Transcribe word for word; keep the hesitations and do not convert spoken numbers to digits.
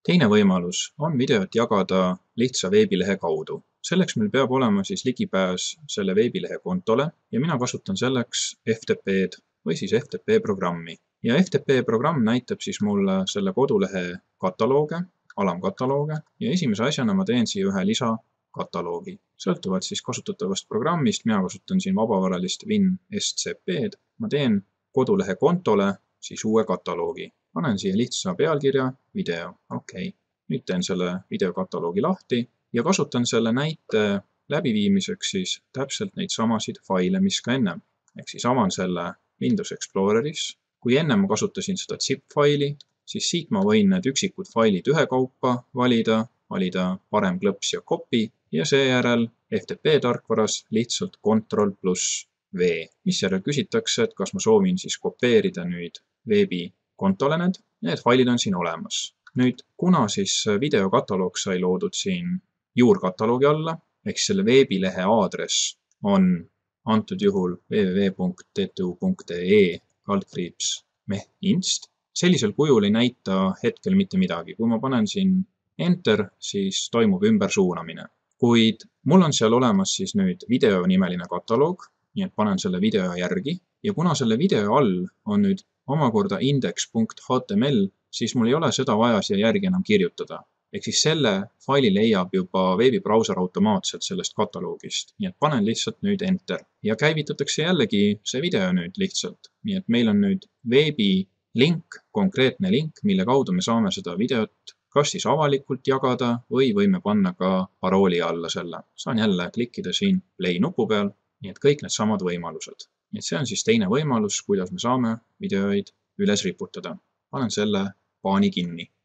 Teine võimalus on videot jagada lihtsa veebilehe kaudu. Selleks meil peab olema siis ligipääs selle veebilehe kontole ja mina kasutan selleks F T P-d või siis F T P programmi. Ja F T P programm näitab siis mulle selle kodulehe katalooge, alamkatalooge ja esimese asjana ma teen siia ühe lisa kataloogi. Sõltuvalt siis kasutatavast programmist, mina kasutan siin vabavaralist WinSCP-d, ma teen kodulehe kontole siis uue kataloogi. Panen siia lihtsa pealkirja video. Okei. Nüüd teen selle videokataloogi lahti ja kasutan selle näite läbiviimiseks siis täpselt neid samasid faile, mis ka ennem. Ehk siis avan selle Windows Exploreris. Kui ennem ma kasutasin seda zip-faili, siis siit ma võin need üksikud failid ühe kaupa valida, valida parem klõps ja copy ja seejärel F T P tarkvaras lihtsalt Ctrl pluss V. Mis järel küsitakse, et kas ma soovin siis kopeerida nüüd veebi kontole need, need failid on siin olemas. Nüüd, kuna siis videokataloog sai loodud siin juurkataloogi alla, ehk selle veebilehe aadress on antud juhul www punkt t t u punkt e kaldkriips mehinst, sellisel kujul ei näita hetkel mitte midagi. Kui ma panen siin Enter, siis toimub ümbersuunamine. Kuid mul on seal olemas siis nüüd video nimeline kataloog, nii et panen selle video järgi ja kuna selle video all on nüüd omakorda index punkt h t m l, siis mul ei ole seda vaja siia järgi enam kirjutada. Ehk siis selle faili leiab juba veebibrauser automaatselt sellest kataloogist. Nii et panen lihtsalt nüüd Enter. Ja käivitatakse jällegi see video nüüd lihtsalt. Nii et meil on nüüd veebi link, konkreetne link, mille kaudu me saame seda videot kas siis avalikult jagada või võime panna ka parooli alla selle. Saan jälle klikkida siin play nupu peal, nii et kõik need samad võimalused. Nii et see on siis teine võimalus, kuidas me saame videoid üles riputada. Panen selle paani kinni.